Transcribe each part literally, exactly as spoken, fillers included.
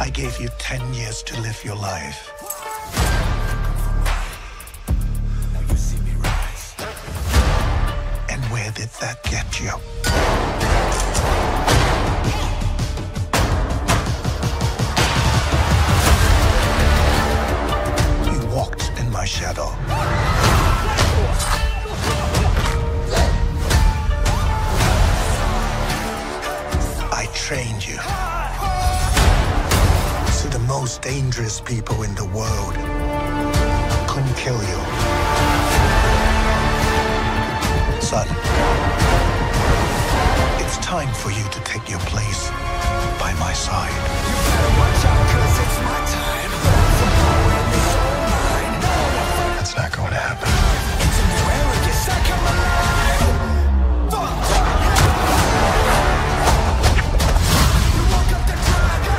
I gave you ten years to live your life. Now you see me rise. And where did that get you? You walked in my shadow. I trained you. So the most dangerous people in the world couldn't kill you. Son, it's time for you to take your place by my side. You better watch out, 'cause it's my time. The power in this whole mind. That's not going to happen. It's a new era, yes, I come alive. You woke up the dragon.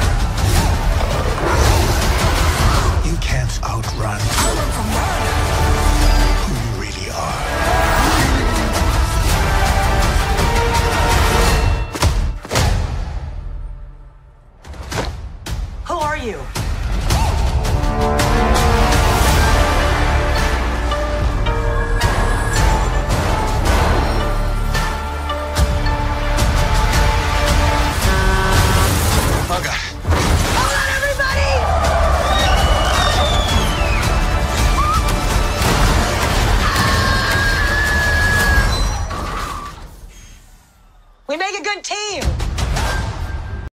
You can't outrun I run from murder. who you really are. Who are you? Bugger. Hold on, everybody! We make a good team.